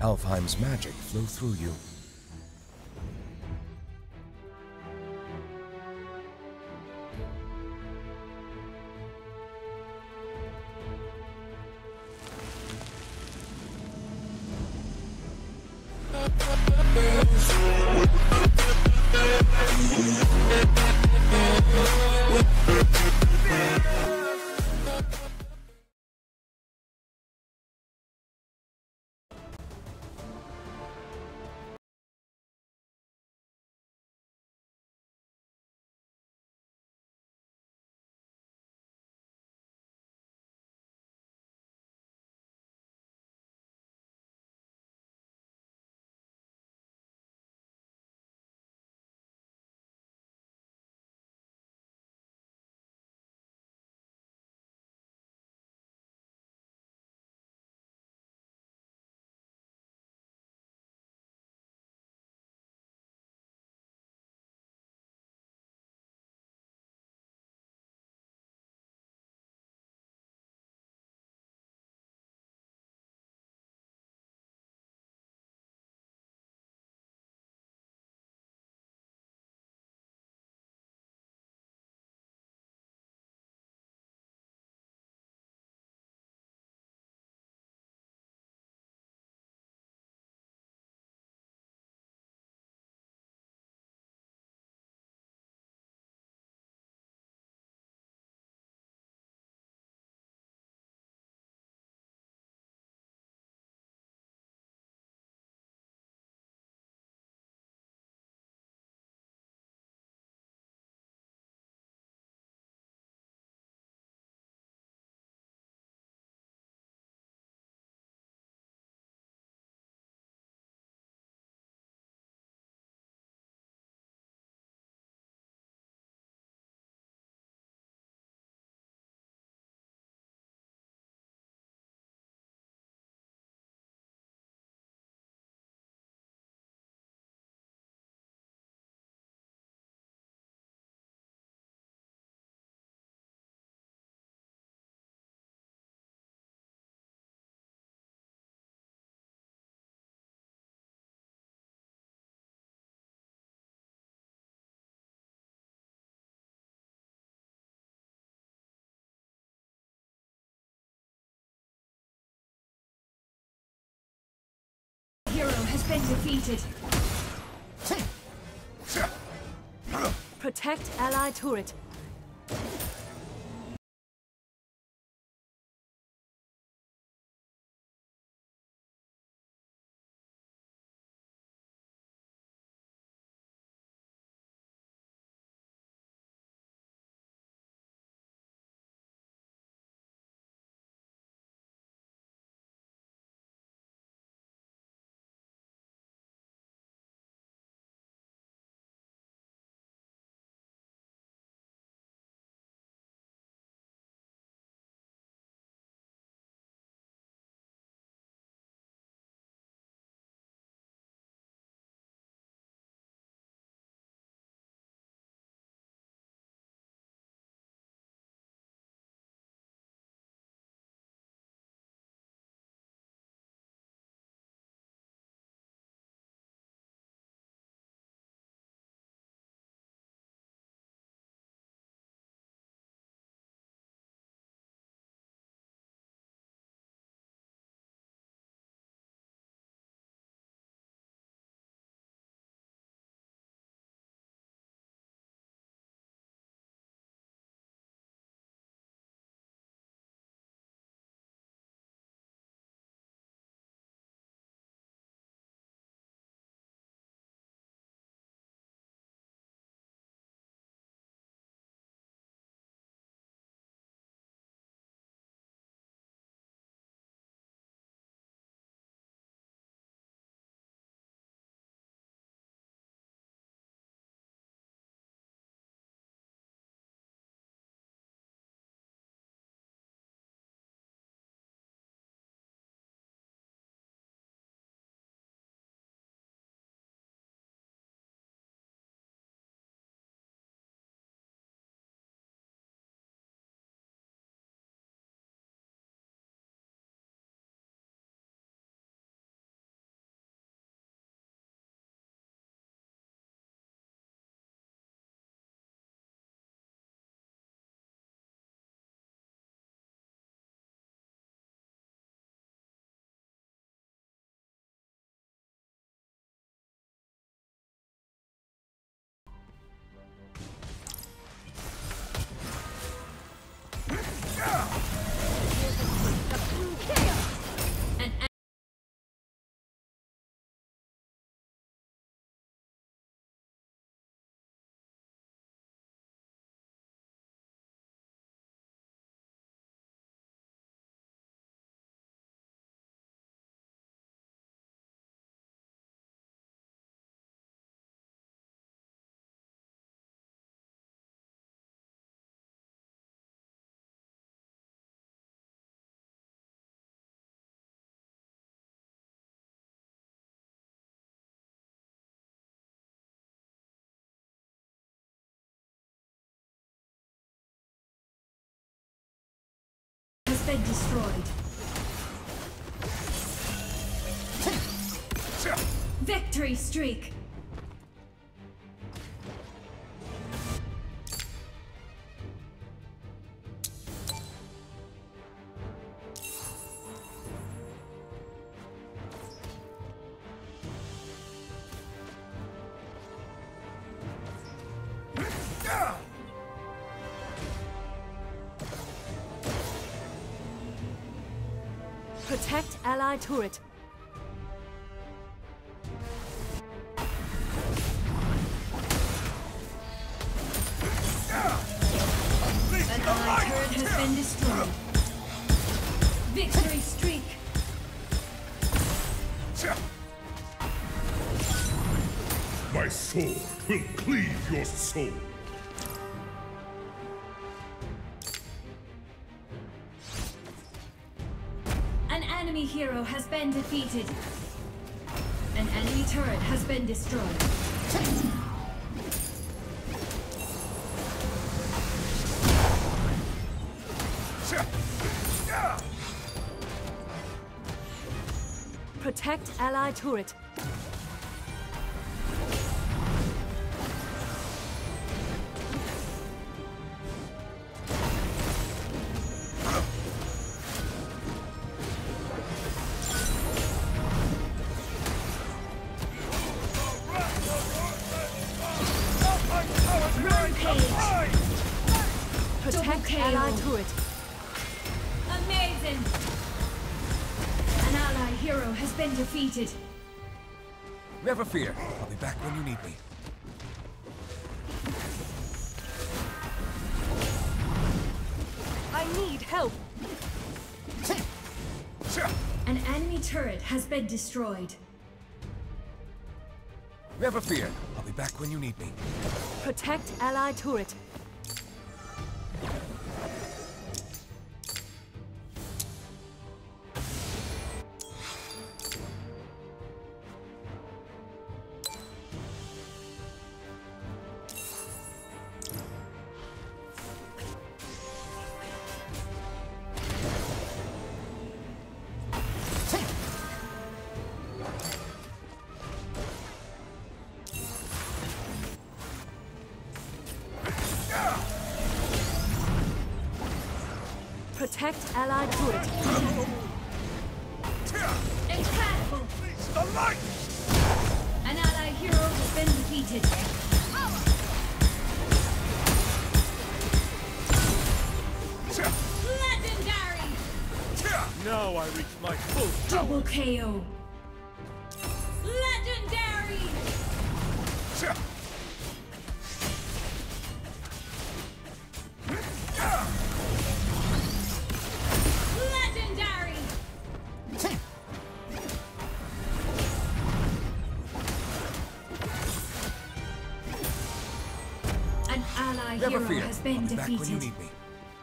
Alfheim's magic flow through you. Hero has been defeated. Protect allied turret. been destroyed. Victory streak. Protect ally turret. An ally turret has been destroyed. Victory streak. My sword will cleave your soul. An enemy hero has been defeated. An enemy turret has been destroyed. Protect ally turret. Protect ally turret. Amazing! An ally hero has been defeated. Never fear. I'll be back when you need me. I need help. An enemy turret has been destroyed. Never fear. I'll be back when you need me. Protect ally turret. Protect allied turret. Incredible! The light! An allied hero has been defeated. Legendary! Now I reach my full Double KO. Legendary! Legendary! An ally Never hero fear. has been I'll be back when you defeated. need me.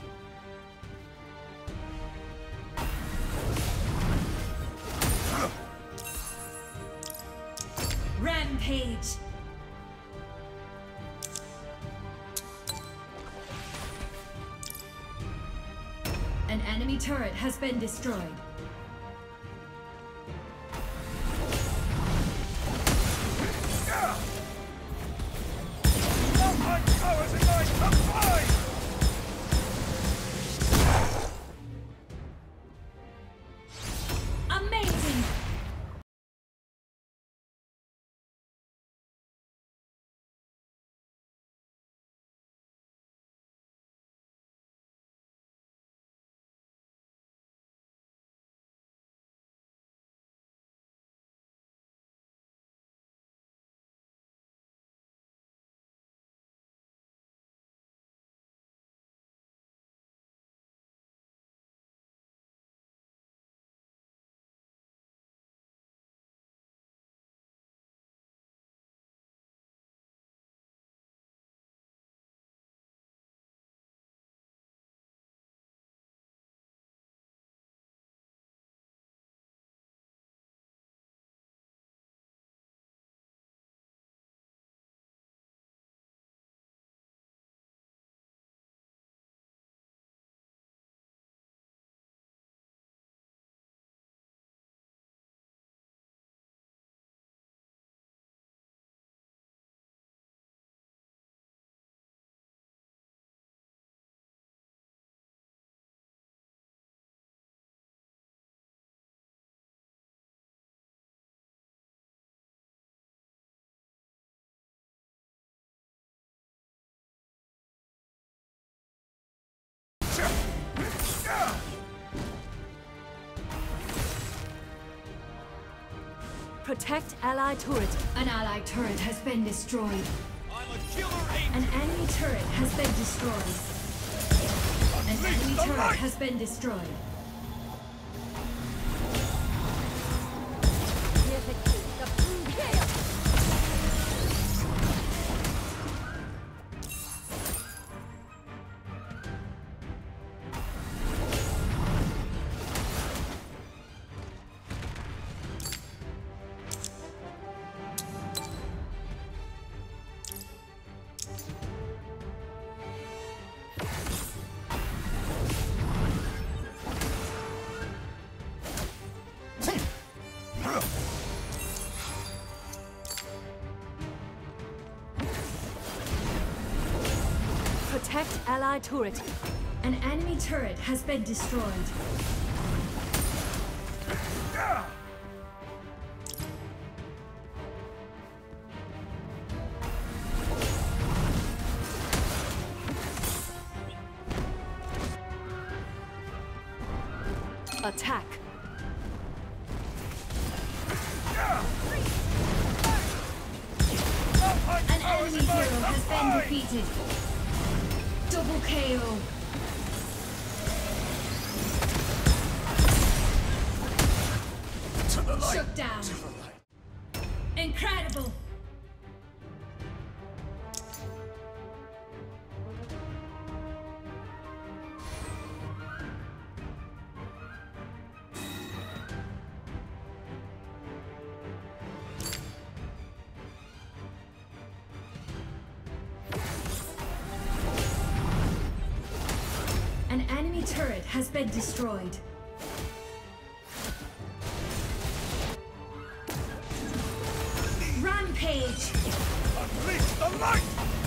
Rampage! An enemy turret has been destroyed. my powers in my supply! Protect ally turret. An allied turret has been destroyed. I'm a killer ape! An enemy turret has been destroyed. An enemy turret has been destroyed. Protect ally turret. An enemy turret has been destroyed. Attack. An enemy hero has been defeated. Double KO. To the light. Shut down. Incredible. An enemy turret has been destroyed. Rampage! Unleash the light!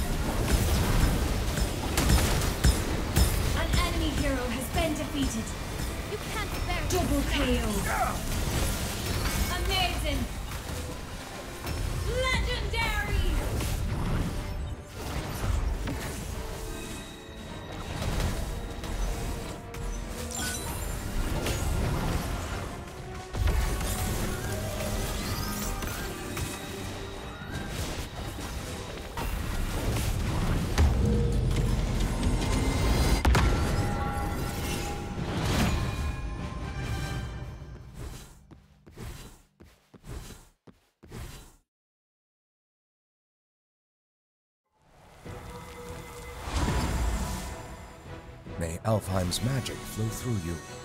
An enemy hero has been defeated. You can't bear Double KO. Amazing! Legendary! May Alfheim's magic flow through you.